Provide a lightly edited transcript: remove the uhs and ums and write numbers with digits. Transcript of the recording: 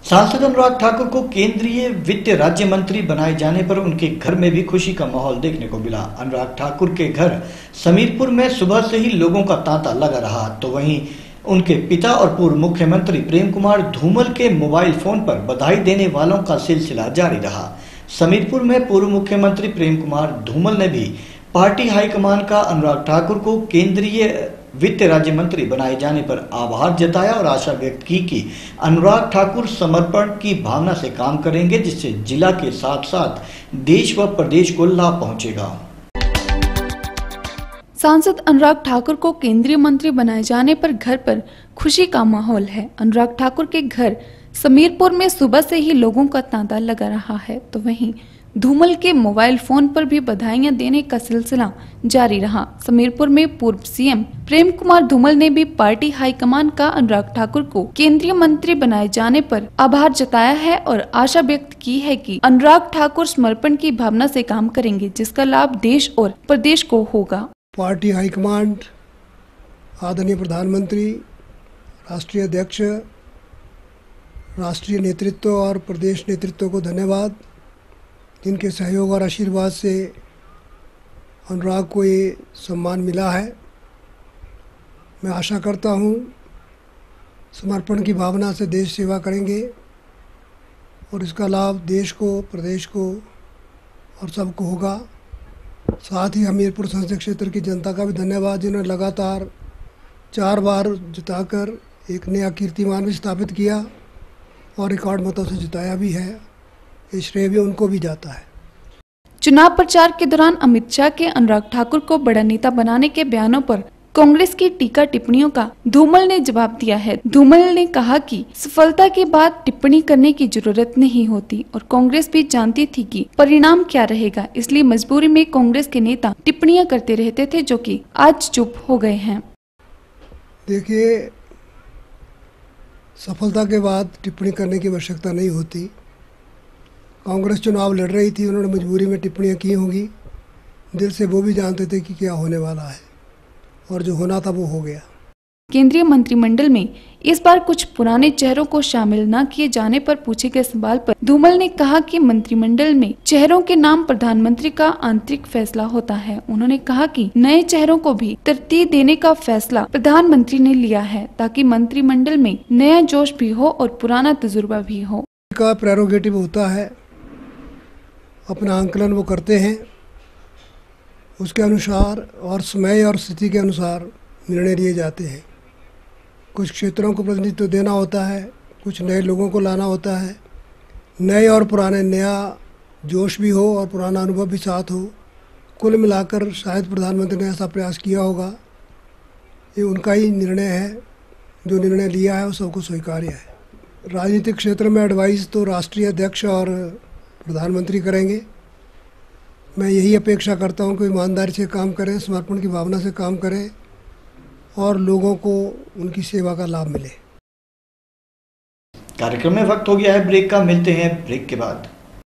सांसद अनुराग ठाकुर को केंद्रीय वित्त राज्य मंत्री बनाए जाने पर उनके घर में भी खुशी का माहौल देखने को मिला। अनुराग ठाकुर के घर समीरपुर में सुबह से ही लोगों का तांता लगा रहा, तो वहीं उनके पिता और पूर्व मुख्यमंत्री प्रेम कुमार धूमल के मोबाइल फोन पर बधाई देने वालों का सिलसिला जारी रहा। समीरपुर में पूर्व मुख्यमंत्री प्रेम कुमार धूमल ने भी पार्टी हाईकमान का अनुराग ठाकुर को केंद्रीय वित्त राज्य मंत्री बनाए जाने पर आभार जताया और आशा व्यक्त की कि अनुराग ठाकुर समर्पण की भावना से काम करेंगे, जिससे जिला के साथ साथ देश व प्रदेश को लाभ पहुंचेगा। सांसद अनुराग ठाकुर को केंद्रीय मंत्री बनाए जाने पर घर पर खुशी का माहौल है। अनुराग ठाकुर के घर समीरपुर में सुबह से ही लोगों का तांता लगा रहा है, तो वहीं धूमल के मोबाइल फोन पर भी बधाइयां देने का सिलसिला जारी रहा। समीरपुर में पूर्व सीएम प्रेम कुमार धूमल ने भी पार्टी हाईकमान का अनुराग ठाकुर को केंद्रीय मंत्री बनाए जाने पर आभार जताया है और आशा व्यक्त की है कि अनुराग ठाकुर समर्पण की भावना से काम करेंगे, जिसका लाभ देश और प्रदेश को होगा। पार्टी हाईकमान, आदरणीय प्रधानमंत्री, राष्ट्रीय अध्यक्ष, राष्ट्रीय नेतृत्व और प्रदेश नेतृत्व को धन्यवाद। इनके सहयोग और आशीर्वाद से अनुराग को ये सम्मान मिला है। मैं आशा करता हूँ समर्पण की भावना से देश सेवा करेंगे और इसका लाभ देश को, प्रदेश को और सबको होगा। साथ ही हमीरपुर संसदीय क्षेत्र की जनता का भी धन्यवाद, जिन्होंने लगातार 4 बार जिताकर एक नया कीर्तिमान भी स्थापित किया और रिकॉर्ड मतों से जिताया भी है। ये श्रेय भी उनको भी जाता है। चुनाव प्रचार के दौरान अमित शाह के अनुराग ठाकुर को बड़ा नेता बनाने के बयानों पर कांग्रेस की टीका टिप्पणियों का धूमल ने जवाब दिया है। धूमल ने कहा कि सफलता के बाद टिप्पणी करने की जरूरत नहीं होती और कांग्रेस भी जानती थी कि परिणाम क्या रहेगा, इसलिए मजबूरी में कांग्रेस के नेता टिप्पणियां करते रहते थे, जो कि आज चुप हो गए हैं। देखिए, सफलता के बाद टिप्पणी करने की आवश्यकता नहीं होती। कांग्रेस चुनाव लड़ रही थी, उन्होंने मजबूरी में टिप्पणियां की होंगी। दिल से वो भी जानते थे कि क्या होने वाला है और जो होना था वो हो गया। केंद्रीय मंत्रिमंडल में इस बार कुछ पुराने चेहरों को शामिल न किए जाने पर पूछे गए सवाल पर धूमल ने कहा कि मंत्रिमंडल में चेहरों के नाम प्रधानमंत्री का आंतरिक फैसला होता है। उन्होंने कहा कि नए चेहरों को भी तरतीब देने का फैसला प्रधानमंत्री ने लिया है, ताकि मंत्रिमंडल में नया जोश भी हो और पुराना तजुर्बा भी हो। का प्रेरोगेटिव होता है, अपना आंकलन वो करते हैं, उसके अनुसार और समय और स्थिति के अनुसार निर्णय लिए जाते हैं। कुछ क्षेत्रों को प्रतिनिधित्व देना होता है, कुछ नए लोगों को लाना होता है, नए और पुराने, नया जोश भी हो और पुराना अनुभव भी साथ हो। कुल मिलाकर शायद प्रधानमंत्री ने ऐसा प्रयास किया होगा। ये उनका ही निर्णय है, जो निर्णय लिया है वो सबको स्वीकार्य है। राजनीतिक क्षेत्र में एडवाइस तो राष्ट्रीय अध्यक्ष और प्रधानमंत्री करेंगे। मैं यही अपेक्षा करता हूं कि ईमानदारी से काम करें, समर्पण की भावना से काम करें और लोगों को उनकी सेवा का लाभ मिले। कार्यक्रम में वक्त हो गया है ब्रेक का, मिलते हैं ब्रेक के बाद।